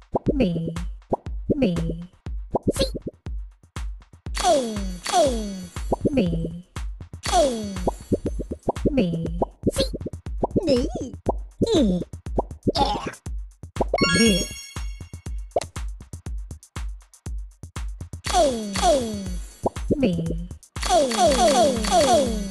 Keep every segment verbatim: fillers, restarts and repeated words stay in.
me, me, see, oh, oh, me, oh, me, see, me, e, yeah, yeah, oh, oh, me, oh, oh, oh, oh.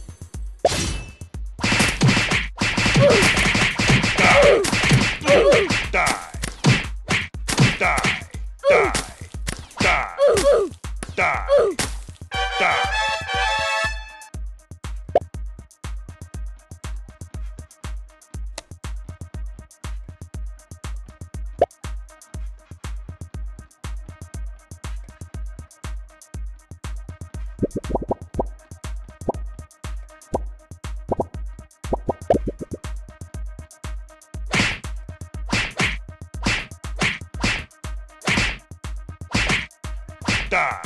Die.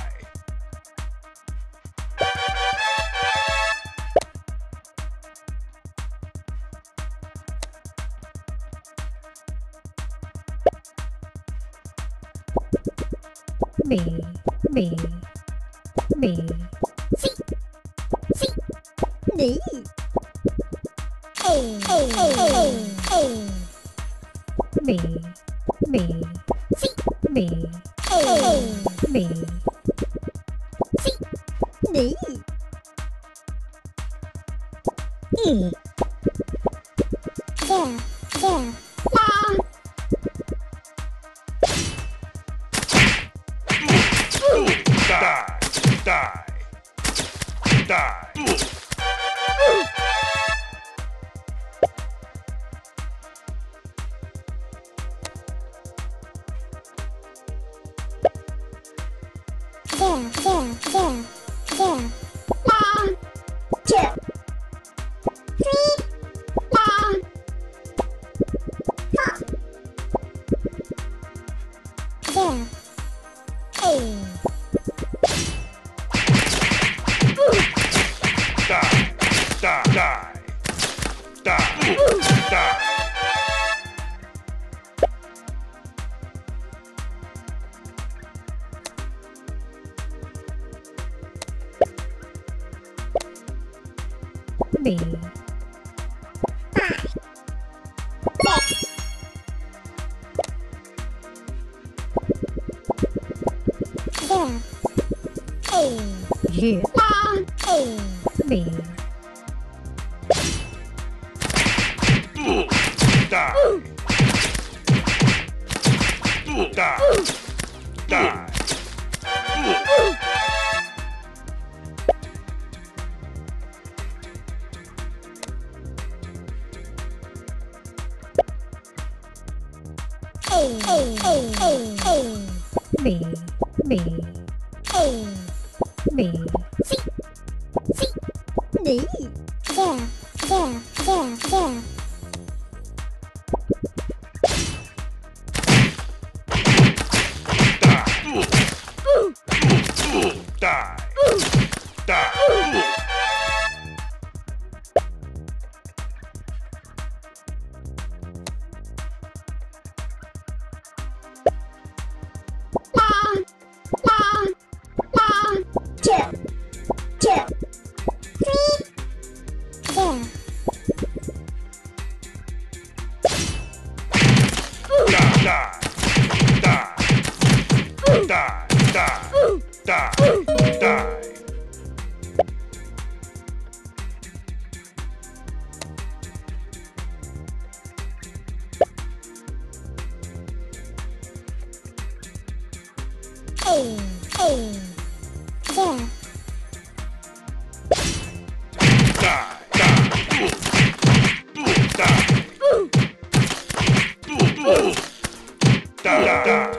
Me, me, me, see, see, me. Oh, oh, oh, oh, oh. Me, me, see, me. Oh, oh, me, see, me. E, there, there, la. Die, die, die. There, there, there, there, la. Two, three, la. Four. There. Oh. Die, die, die, die, die. Me, five, six, there, oh, yeah, la, oh, me, Die, die, die. oh, oh, oh, oh, oh, me, me, oh, me, see, see, me, there, there, there, there. Die, die. La, la, la, two, two, three, there. Die, die, die, die, die, die. Oh, oh, there. Die, die, die, die, die.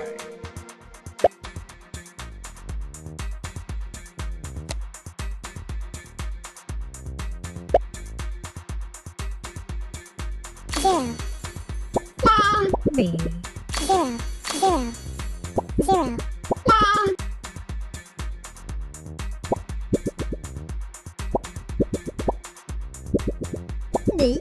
There, la, me, there, there, there, la. Me,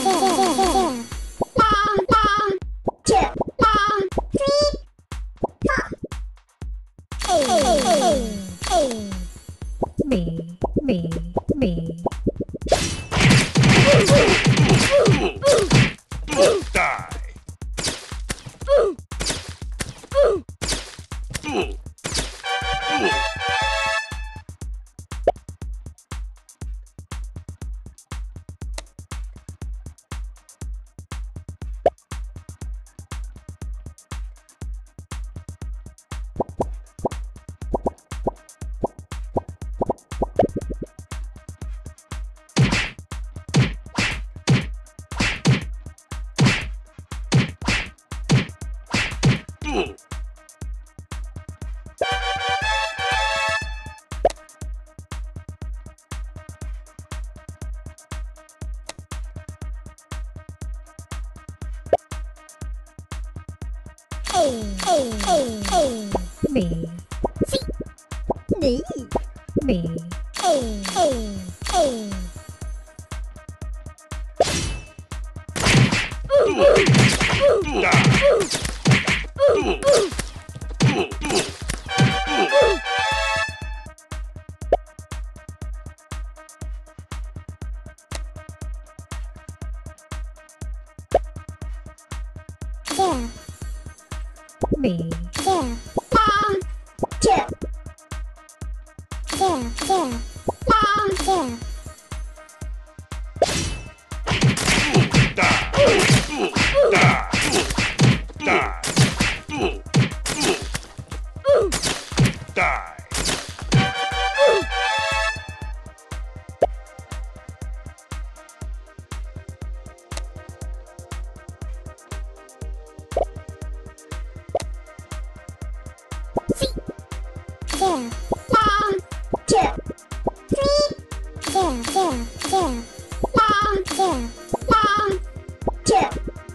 Me, me, me. Die. Me, Nỉ. me. There. Me, There. Ta. Chip. There. There. Ta. There. There. Ta. Chip. Three. There. There. There. Ta. There. Ta. Chip.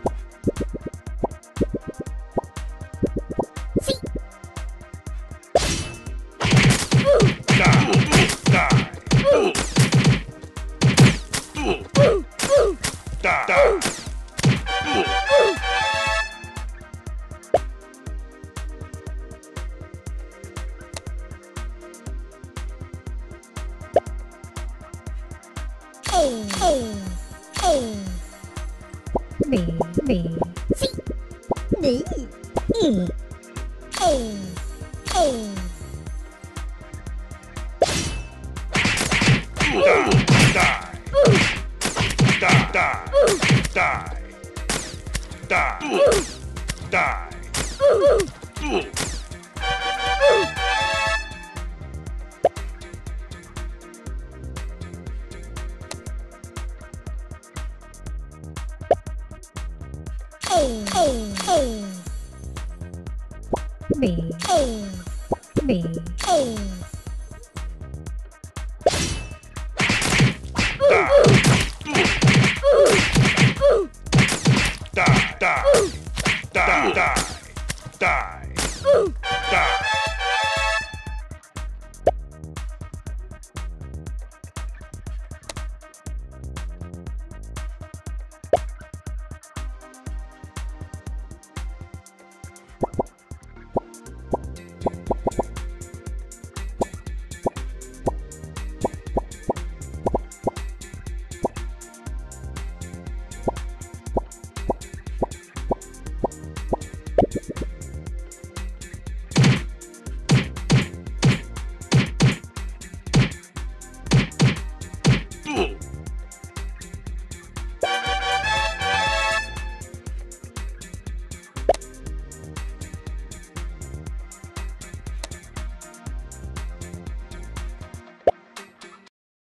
me, me. Nỉ. E, me, me. Die, die, die, die, die.